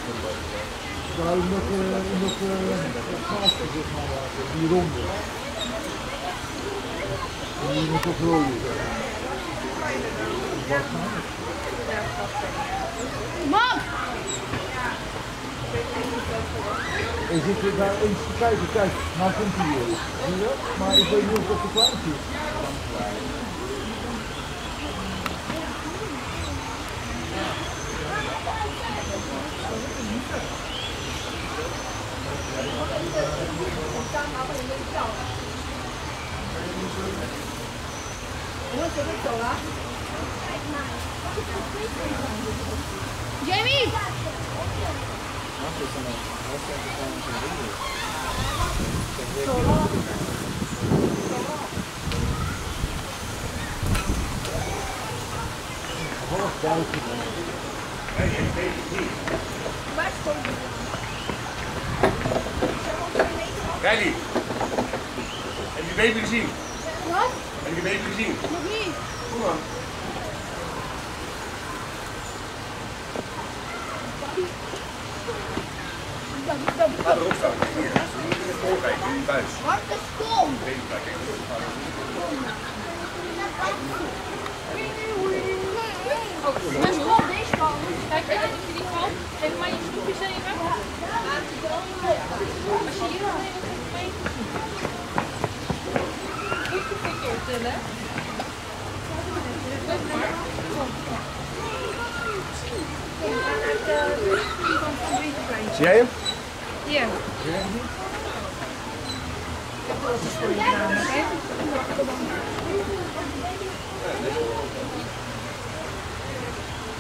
Daar in dat gaatje, zeg maar, die ronde. Die moet op rode zijn. Mam! En zit er daar eens te kijken, kijk, nou komt hij weer. Zie je? Maar ik weet niet of dat te klein is. Jamie! Riley, heb je baby gezien? Wat? Heb je baby gezien? Nog niet. Kom dan. Ga erop staan. Hier. In de voorkijk, in de buis. Wat is kom? Baby, kijk even. Oh, dat is gewoon deze kant. Kijk, als je die kant, geef mij je snoepjes even. Als je hier nog even geeft mij. Goed gepikkerd, hè? Zie jij hem? Ja. Dat is voor je naam, hè?